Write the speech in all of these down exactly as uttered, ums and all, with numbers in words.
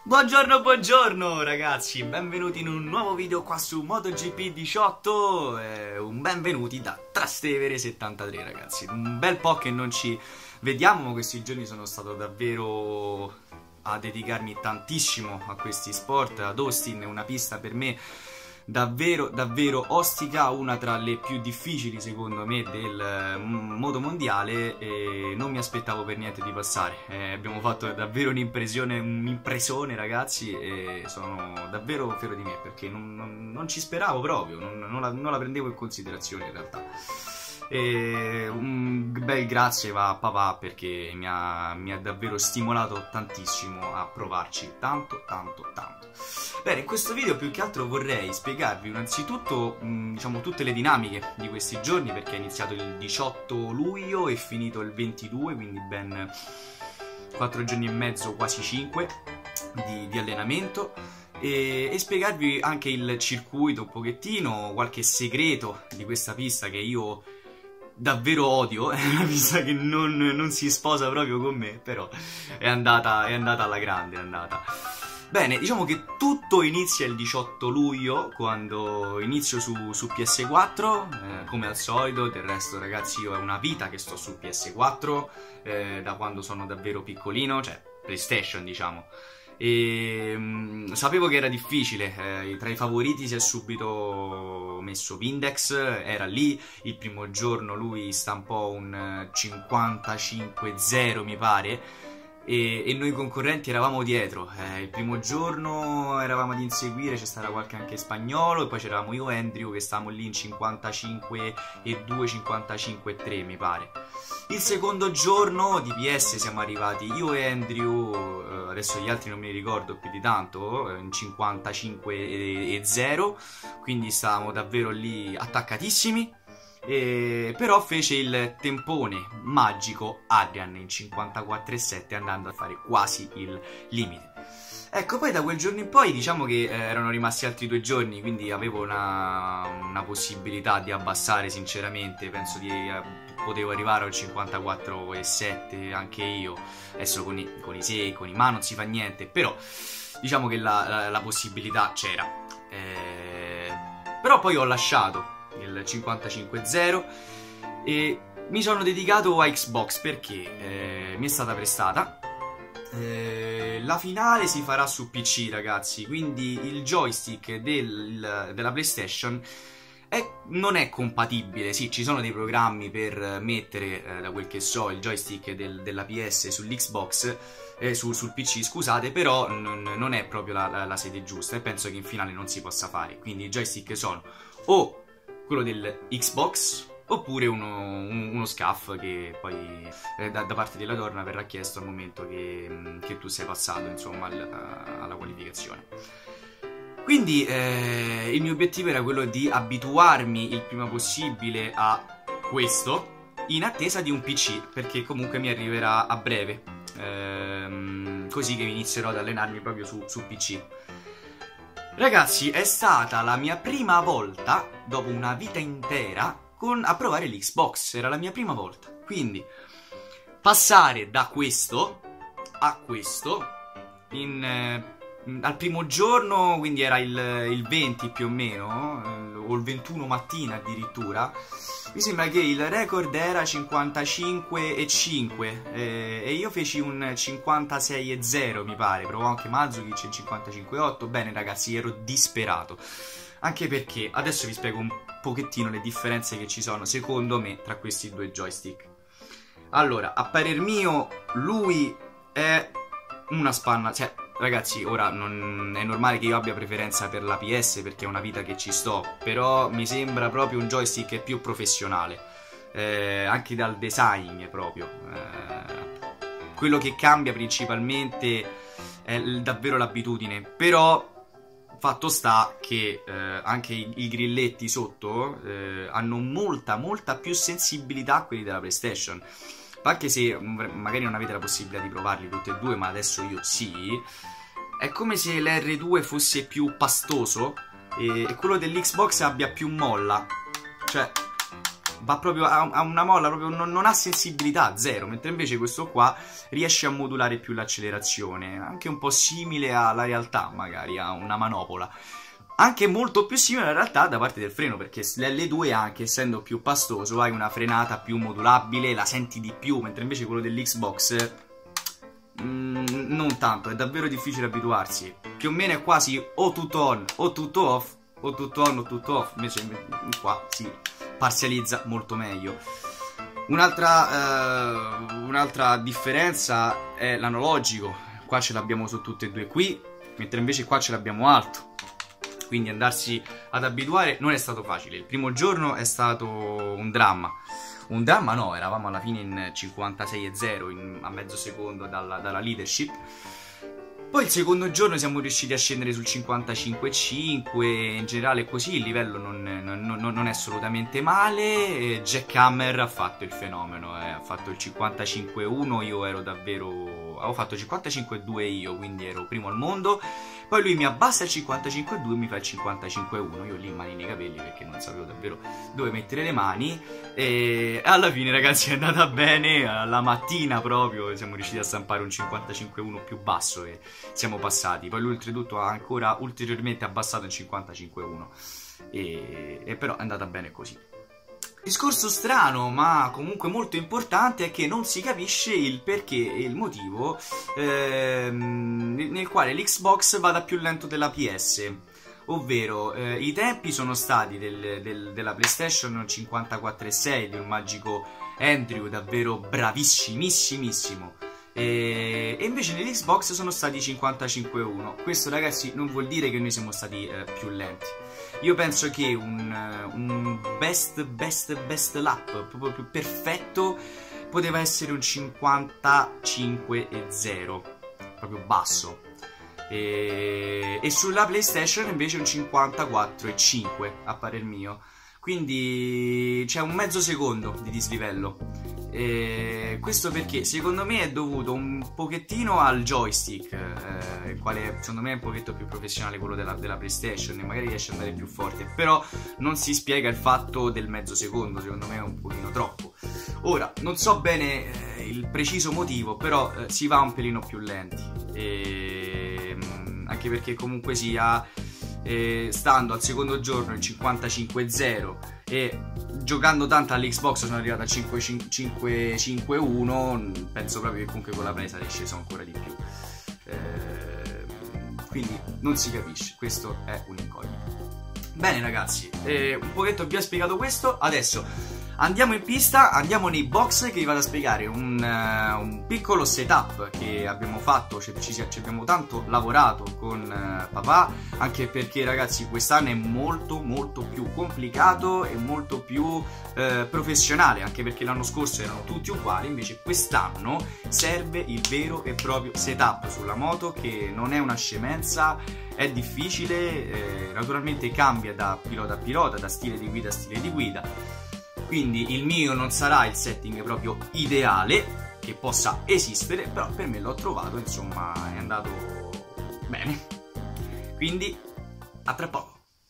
Buongiorno, buongiorno ragazzi, benvenuti in un nuovo video qua su MotoGP diciotto, eh, un benvenuti da Trastevere settantatré ragazzi. Un bel po' che non ci vediamo, ma questi giorni sono stato davvero a dedicarmi tantissimo a questi sport. Ad Austin è una pista per me davvero davvero ostica, una tra le più difficili secondo me del moto mondiale, e non mi aspettavo per niente di passare. Eh, abbiamo fatto davvero un'impressione, un'impresone ragazzi, e sono davvero fiero di me perché non, non, non ci speravo proprio, non, non, la, non la prendevo in considerazione in realtà. E un bel grazie va a papà perché mi ha, mi ha davvero stimolato tantissimo a provarci, tanto tanto tanto. Bene, in questo video più che altro vorrei spiegarvi innanzitutto mh, diciamo tutte le dinamiche di questi giorni, perché è iniziato il diciotto luglio e finito il ventidue, quindi ben quattro giorni e mezzo, quasi cinque di, di allenamento. E, e spiegarvi anche il circuito un pochettino, qualche segreto di questa pista che io davvero odio. È una pista che non, non si sposa proprio con me, però è andata, è andata alla grande, è andata. Bene, diciamo che tutto inizia il diciotto luglio, quando inizio su, su P S quattro, eh, come al solito. Del resto ragazzi, io è una vita che sto su P S quattro, eh, da quando sono davvero piccolino, cioè PlayStation diciamo. E mh, sapevo che era difficile, eh, tra i favoriti si è subito messo Vindex, era lì. Il primo giorno lui stampò un cinquantacinque zero mi pare, e, e noi concorrenti eravamo dietro. Eh, il primo giorno eravamo ad inseguire, c'è stato qualche anche spagnolo, e poi c'eravamo io e Andrew che stavamo lì in cinquantacinque e due, cinquantacinque e tre mi pare. Il secondo giorno di P S siamo arrivati io e Andrew, eh, adesso gli altri non me li ricordo più di tanto, in cinquantacinque e zero, quindi stavamo davvero lì attaccatissimi. E però fece il tempone magico Adrian in cinquantaquattro e sette, andando a fare quasi il limite. Ecco, poi da quel giorno in poi diciamo che eh, erano rimasti altri due giorni, quindi avevo una, una possibilità di abbassare sinceramente. Penso di eh, potevo arrivare al cinquantaquattro e sette anche io, adesso con i, con i sei, con i ma non si fa niente, però diciamo che la, la, la possibilità c'era. Eh, però poi ho lasciato il cinquantacinque zero e mi sono dedicato a Xbox perché eh, mi è stata prestata. Eh, la finale si farà su P C ragazzi, quindi il joystick del, della PlayStation è, non è compatibile. Sì, ci sono dei programmi per mettere, eh, da quel che so, il joystick del, della P S sull'Xbox, eh, sul, sul P C scusate, però non, non è proprio la, la, la sede giusta, e penso che in finale non si possa fare. Quindi i joystick sono o quello del Xbox oppure uno, uno, uno scaff che poi eh, da, da parte della donna verrà chiesto al momento che, che tu sei passato insomma al, alla qualificazione. Quindi eh, il mio obiettivo era quello di abituarmi il prima possibile a questo, in attesa di un P C, perché comunque mi arriverà a breve, ehm, così che inizierò ad allenarmi proprio su, su P C. Ragazzi, è stata la mia prima volta, dopo una vita intera, con, a provare l'Xbox. Era la mia prima volta. Quindi, passare da questo a questo, in, eh, al primo giorno, quindi era il, il venti più o meno, eh, o il ventuno mattina addirittura, mi sembra che il record era cinquantacinque e cinque, eh, e io feci un cinquantasei e zero mi pare. Provò anche Mazzukic in cinquantacinque e otto. Bene ragazzi, ero disperato, anche perché adesso vi spiego un pochettino le differenze che ci sono secondo me tra questi due joystick. Allora, a parer mio lui è una spanna, cioè ragazzi, ora non è normale che io abbia preferenza per la P S perché è una vita che ci sto, però mi sembra proprio un joystick più professionale, eh, anche dal design proprio. Eh, quello che cambia principalmente è davvero l'abitudine, però fatto sta che eh, anche i, i grilletti sotto eh, hanno molta molta più sensibilità a quelli della PlayStation. Anche se magari non avete la possibilità di provarli tutti e due, ma adesso io sì, è come se l'R due fosse più pastoso e quello dell'Xbox abbia più molla. Cioè, va proprio a, a una molla, proprio non, non ha sensibilità, zero, mentre invece questo qua riesce a modulare più l'accelerazione, anche un po' simile alla realtà, magari a una manopola. Anche molto più simile in realtà da parte del freno, perché l'L due, anche essendo più pastoso, hai una frenata più modulabile, la senti di più, mentre invece quello dell'Xbox mm, non tanto, è davvero difficile abituarsi. Più o meno è quasi o tutto on o tutto off, o tutto on o tutto off, invece qua si parzializza molto meglio. Un'altra uh, un'altra differenza è l'analogico, qua ce l'abbiamo su tutte e due qui, mentre invece qua ce l'abbiamo alto. Quindi andarsi ad abituare non è stato facile. Il primo giorno è stato un dramma. Un dramma no, eravamo alla fine in cinquantasei e zero, in, a mezzo secondo dalla, dalla leadership. Poi il secondo giorno siamo riusciti a scendere sul cinquantacinque e cinque, in generale così, il livello non, non, non, non è assolutamente male. Jack Hammer ha fatto il fenomeno, eh. Ha fatto il cinquantacinque e uno, io ero davvero... avevo fatto cinquantacinque e due io, quindi ero primo al mondo. Poi lui mi abbassa il cinquantacinque e due e mi fa il cinquantacinque e uno, io lì mani nei capelli perché non sapevo davvero dove mettere le mani. E alla fine ragazzi è andata bene, alla mattina proprio siamo riusciti a stampare un cinquantacinque e uno più basso e siamo passati. Poi lui oltretutto ha ancora ulteriormente abbassato il cinquantacinque e uno e, e però è andata bene così. Discorso strano ma comunque molto importante è che non si capisce il perché e il motivo ehm, nel quale l'Xbox vada più lento della P S. Ovvero eh, i tempi sono stati del, del, della PlayStation cinquantaquattro e sei di un magico Andrew davvero bravissimissimo. E, e invece nell'Xbox sono stati cinquantacinque e uno. Questo ragazzi non vuol dire che noi siamo stati eh, più lenti. Io penso che un, un best best best lap proprio più perfetto poteva essere un cinquantacinque e zero, proprio basso. E, e sulla PlayStation invece un cinquantaquattro e cinque a parer mio. Quindi c'è un mezzo secondo di dislivello. E questo perché secondo me è dovuto un pochettino al joystick, eh, il quale secondo me è un pochetto più professionale quello della, della PlayStation e magari riesce ad andare più forte, però non si spiega il fatto del mezzo secondo, secondo me è un pochino troppo. Ora, non so bene eh, il preciso motivo, però eh, si va un pelino più lenti, e, mh, anche perché comunque sia... E stando al secondo giorno in cinquantacinque e zero e giocando tanto all'Xbox sono arrivato a cinquantacinque e uno, penso proprio che comunque con la presa è sceso ancora di più, eh, quindi non si capisce, questo è un incognito. Bene ragazzi, eh, un pochetto vi ho spiegato questo, adesso andiamo in pista, andiamo nei box che vi vado a spiegare un, uh, un piccolo setup che abbiamo fatto, ci, ci, ci abbiamo tanto lavorato con uh, papà, anche perché ragazzi quest'anno è molto molto più complicato e molto più uh, professionale, anche perché l'anno scorso erano tutti uguali, invece quest'anno serve il vero e proprio setup sulla moto, che non è una scemenza, è difficile, eh, naturalmente cambia da pilota a pilota, da stile di guida a stile di guida. Quindi il mio non sarà il setting proprio ideale che possa esistere, però per me l'ho trovato, insomma è andato bene. Quindi a tra poco.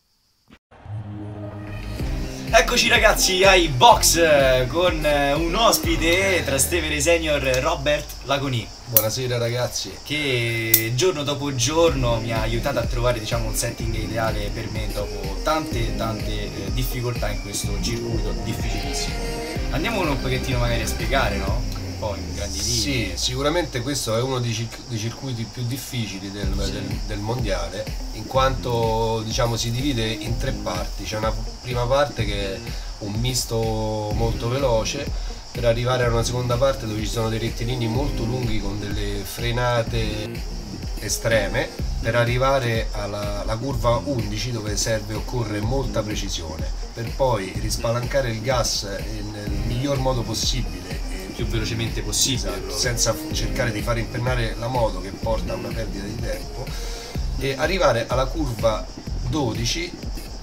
Eccoci ragazzi ai box con un ospite, Trastevere Senior, Robert Lagoni. Buonasera ragazzi. Che giorno dopo giorno mi ha aiutato a trovare, diciamo, un setting ideale per me dopo tante tante eh, difficoltà in questo circuito difficilissimo. Andiamo un pochettino magari a spiegare, no? Un po' in grandi linee. Sì, sicuramente questo è uno dei, circ dei circuiti più difficili del, sì. del, del mondiale, in quanto diciamo si divide in tre parti. C'è una prima parte che è un misto molto veloce, per arrivare a una seconda parte dove ci sono dei rettilini molto lunghi con delle frenate estreme, per arrivare alla, alla curva undici dove serve occorre molta precisione, per poi rispalancare il gas nel miglior modo possibile, più velocemente possibile, esatto, senza cercare di far impennare la moto, che porta a una perdita di tempo, e arrivare alla curva dodici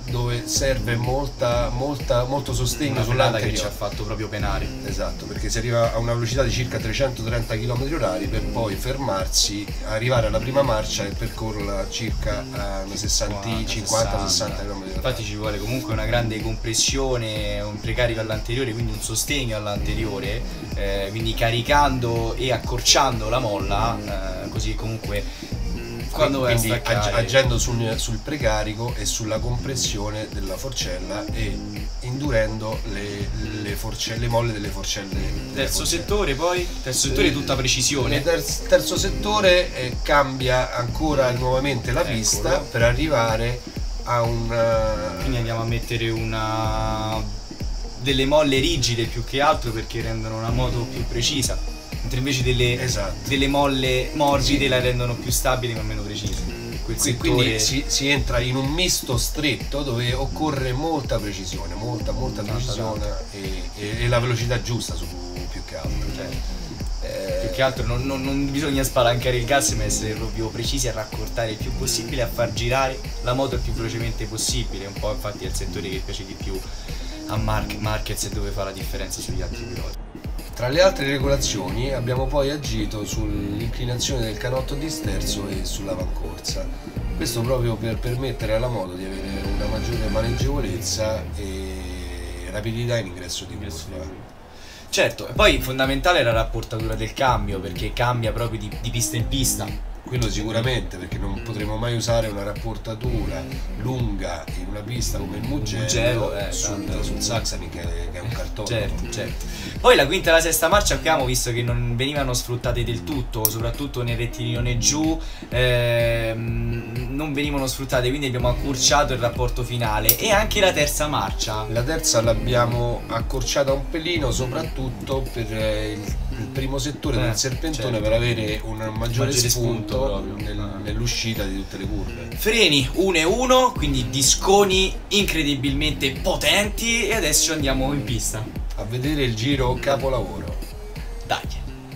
dove serve molta, molta, molto sostegno sull'anteriore, che ci ha fatto proprio penare. Esatto, perché si arriva a una velocità di circa trecentotrenta chilometri orari per poi fermarsi, arrivare alla prima marcia e percorrerla circa a una cinquanta sessanta chilometri orari. Infatti ci vuole comunque una grande compressione, un precarico all'anteriore, quindi un sostegno all'anteriore, eh, quindi caricando e accorciando la molla, eh, così comunque quando quindi ag agendo sul, sul precarico e sulla compressione della forcella e indurendo le, le, forcelle, le molle delle forcelle. Terzo forcelle. settore poi? Terzo settore è tutta precisione. Il terzo, terzo settore eh, cambia ancora nuovamente la Eccolo. pista per arrivare a una... Quindi andiamo a mettere una... delle molle rigide più che altro perché rendono la moto più precisa. Mentre invece delle, esatto. delle molle morbide sì. la rendono più stabili ma meno precise. Quel settore... Quindi si, si entra in un misto stretto dove occorre molta precisione, molta molta precisione e, e, e la velocità giusta su, più che altro. Cioè, eh... Più che altro non, non, non bisogna spalancare il gas ma essere proprio precisi a raccortare il più possibile, a far girare la moto il più velocemente possibile. Un po' infatti è il settore che piace di più a Mark, Marquez e dove fa la differenza sugli altri piloti. Tra le altre regolazioni abbiamo poi agito sull'inclinazione del canotto di sterzo e sull'avancorsa, questo proprio per permettere alla moto di avere una maggiore maneggevolezza e rapidità in ingresso di curva. Certo, e poi fondamentale è la rapportatura del cambio, perché cambia proprio di, di pista in pista. Quello sicuramente, perché non potremo mai usare una rapportatura lunga in una pista come il Mugello, Mugello eh, sul, sul Saxony che, che è un cartone. Certo, certo. Poi la quinta e la sesta marcia abbiamo visto che non venivano sfruttate del tutto, soprattutto nel rettilineo giù, ehm, non venivano sfruttate, quindi abbiamo accorciato il rapporto finale. E anche la terza marcia. La terza l'abbiamo accorciata un pelino, soprattutto per il, il primo settore eh, del serpentone, certo. per avere un maggiore, maggiore spunto, spunto nel, nell'uscita di tutte le curve. Freni uno e uno, quindi disconi incredibilmente potenti, e adesso andiamo in pista a vedere il giro capolavoro. Dai.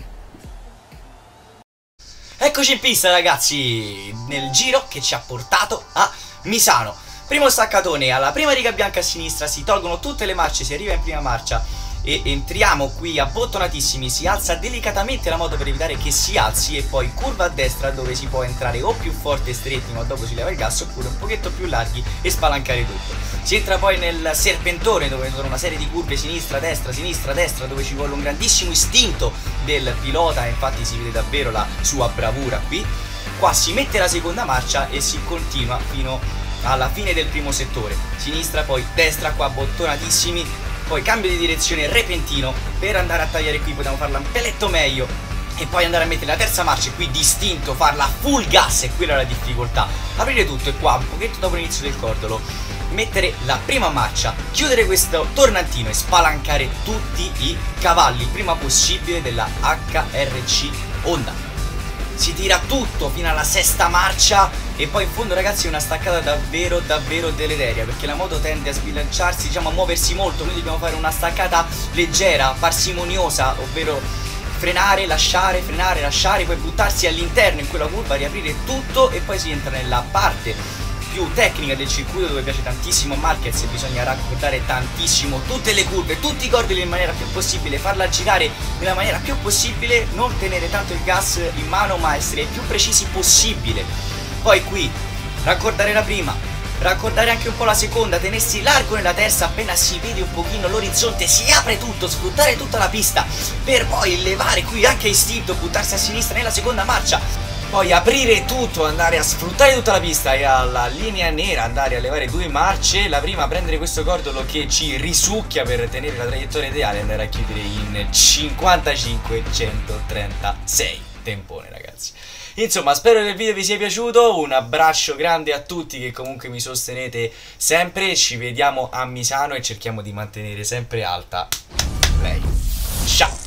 Eccoci in pista ragazzi, nel giro che ci ha portato a Misano. Primo staccatone, alla prima riga bianca a sinistra si tolgono tutte le marce, si arriva in prima marcia e entriamo qui abbottonatissimi, si alza delicatamente la moto per evitare che si alzi, e poi curva a destra dove si può entrare o più forte e stretti ma dopo si leva il gas, oppure un pochetto più larghi e spalancare tutto. Si entra poi nel serpentone dove sono una serie di curve sinistra, destra, sinistra, destra, dove ci vuole un grandissimo istinto del pilota, e infatti si vede davvero la sua bravura qui. Qua si mette la seconda marcia e si continua fino alla fine del primo settore, sinistra poi destra, qua abbottonatissimi. Poi cambio di direzione repentino per andare a tagliare qui, potevamo farla un peletto meglio, e poi andare a mettere la terza marcia qui distinto, farla full gas, e quella è la difficoltà. Aprire tutto, e qua un pochetto dopo l'inizio del cordolo mettere la prima marcia, chiudere questo tornantino e spalancare tutti i cavalli il prima possibile della H R C Honda. Si tira tutto fino alla sesta marcia, e poi in fondo ragazzi è una staccata davvero davvero deleteria, perché la moto tende a sbilanciarsi, diciamo a muoversi molto, quindi dobbiamo fare una staccata leggera, parsimoniosa, ovvero frenare, lasciare, frenare, lasciare, poi buttarsi all'interno in quella curva, riaprire tutto, e poi si entra nella parte più tecnica del circuito dove piace tantissimo Marquez, e bisogna raccordare tantissimo tutte le curve, tutti i cordoli in maniera più possibile, farla girare nella maniera più possibile, non tenere tanto il gas in mano ma essere il più precisi possibile. Poi qui raccordare la prima, raccordare anche un po' la seconda, tenersi largo nella terza, appena si vede un pochino l'orizzonte si apre tutto, sfruttare tutta la pista per poi levare qui anche istinto, buttarsi a sinistra nella seconda marcia, poi aprire tutto, andare a sfruttare tutta la pista e alla linea nera andare a levare due marce. La prima, prendere questo cordolo che ci risucchia per tenere la traiettoria ideale, e andare a chiudere in cinquantacinque centotrentasei. Tempone ragazzi. Insomma, spero che il video vi sia piaciuto, un abbraccio grande a tutti che comunque mi sostenete sempre, ci vediamo a Misano e cerchiamo di mantenere sempre alta lei. Ciao!